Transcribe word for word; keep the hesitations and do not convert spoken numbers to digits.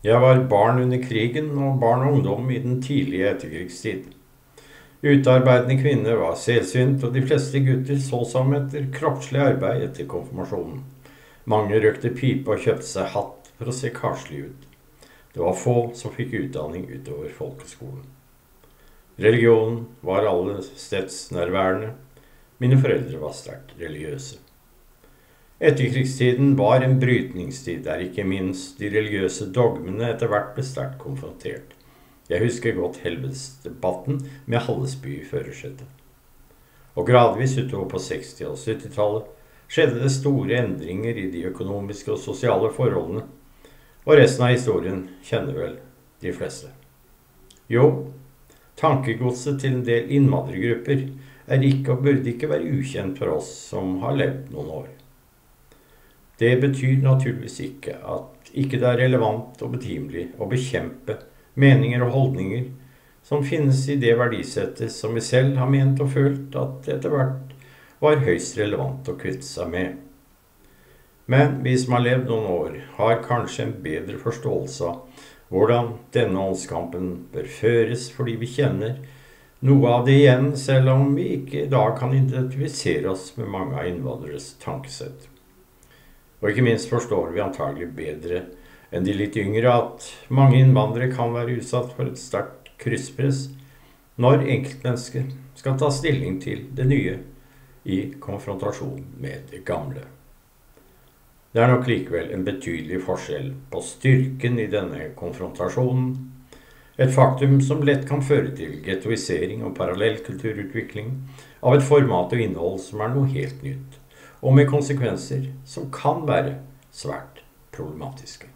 Jeg var barn under krigen og barn og ungdom i den tidlige etterkrigstid. Utearbeidende kvinner var selvsynt, og de fleste gutter så som etter kroppslig arbeid etter konfirmasjonen. Mange røkte pipe og kjøpte seg hatt for å se karslig ut. Det var få som fikk utdanning utover folkeskolen. Religionen var alle steds nærværende. Mine foreldre var sterkt religiøse. Etterkrigstiden var en brytningstid der ikke minst de religiøse dogmene etter hvert ble sterkt konfrontert. Jeg husker godt helvetesdebatten med Hallesby i førersetet. Og gradvis utover på seksti- og syttitallet skjedde det store endringer i de økonomiske og sosiale forholdene, og resten av historien kjenner vel de fleste. Jo, tankegodset til en del innvandrergrupper er ikke og burde ikke være ukjent for oss som har levd noen år. Det betyr naturligvis ikke at ikke det er relevant og betimelig å bekjempe meninger og holdninger som finnes i det verdisettet som vi selv har ment og følt at etter hvert var høyst relevant å kvitte seg med. Men vi som har levd noen år, har kanskje en bedre forståelse av hvordan denne åndskampen bør føres, fordi vi kjenner noe av det igjen, selv om vi ikke i dag kan identifisere oss med mange av innvandreres tankesett. Og ikke minst forstår vi antagelig bedre enn de litt yngre at mange innvandrere kan være utsatt for et sterkt krysspress når enkeltmennesker skal ta stilling til det nye i konfrontasjon med det gamle. Det er nok likevel en betydelig forskjell på styrken i denne konfrontasjonen, et faktum som lett kan føre til ghettoisering og parallellkulturutvikling av et format og innhold som er noe helt nytt, og med konsekvenser som kan være svært problematiske.